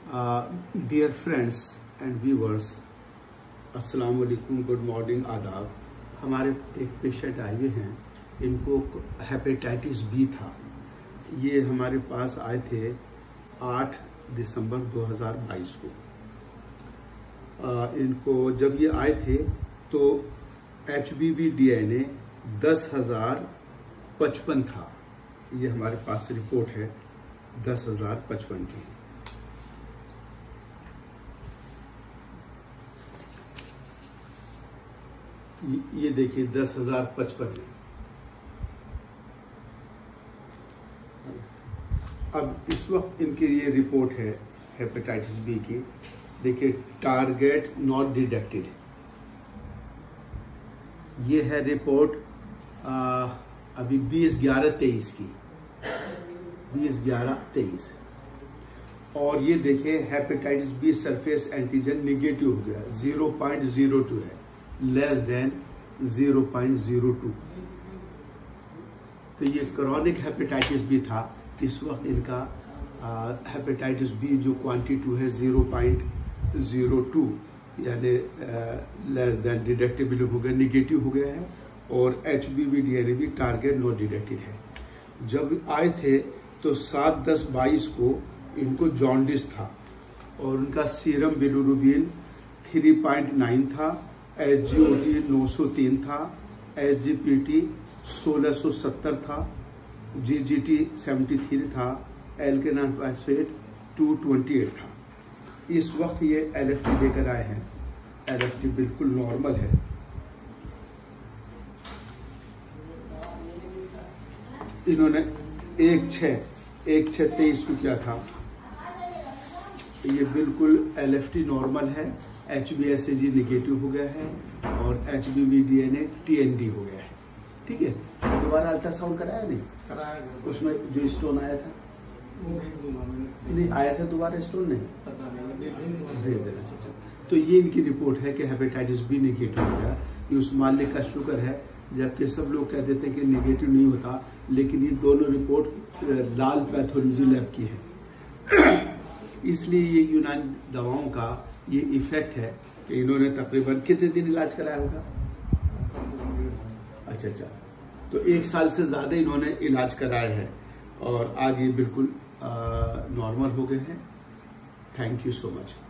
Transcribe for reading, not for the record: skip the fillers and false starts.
Dear friends and viewers, अस्सलाम वालेकुम, good morning, आदाब। हमारे एक पेशेंट आए हुए हैं, इनको हेपेटाइटिस बी था। ये हमारे पास आए थे 8 दिसंबर 2022 को। इनको जब ये आए थे तो HBV DNA 10,055 था। ये हमारे पास रिपोर्ट है 10,055 की। ये देखिए 10,055 है। अब इस वक्त इनकी ये रिपोर्ट है हेपेटाइटिस बी की। देखिए, टारगेट नॉट डिटेक्टेड। ये है रिपोर्ट अभी 20/11/23 की, 20/11/23। और ये देखिए hepatitis B surface antigen negative हो गया, 0.02 है, लेस देन 0.02। तो ये क्रॉनिक हेपेटाइटिस बी था। इस वक्त इनका हेपेटाइटिस बी जो क्वांटिटी है 0.02, यानी लेस देन डिटेक्टेबल हो गया, निगेटिव हो गया है। और HBV DNA भी टारगेट नॉट डिटेक्टेड है। जब आए थे तो 7/10/22 को इनको जॉन्डिस था और उनका सीरम बिलिरुबिन 3.9 था, SGOT 903 था, SGPT 1670 था, GGT 73 था, एल्केनाइन फॉस्फेट 228 था। इस वक्त ये LFT लेकर आए हैं। LFT बिल्कुल नॉर्मल है। इन्होंने 1/6/23 को किया था। ये बिल्कुल LFT नॉर्मल है, HbSAg निगेटिव हो गया है और HBV DNA TND हो गया है। ठीक है, दोबारा अल्ट्रासाउंड कराया नहीं? कराया। उसमें जो स्टोन आया था नहीं आया था, दोबारा स्टोन नहीं भेज देना चाहिए। तो ये इनकी रिपोर्ट है कि हेपेटाइटिस बी निगेटिव हो गया। ये उस मालिक का शुक्र है, जबकि सब लोग कह देते हैं कि निगेटिव नहीं होता, लेकिन ये दोनों रिपोर्ट लाल पैथोलॉजी लैब की है। इसलिए ये यूनानी दवाओं का ये इफेक्ट है कि इन्होंने तकरीबन कितने दिन इलाज कराया होगा? अच्छा, तो 1 साल से ज्यादा इन्होंने इलाज कराया है और आज ये बिल्कुल नॉर्मल हो गए हैं। Thank you so much.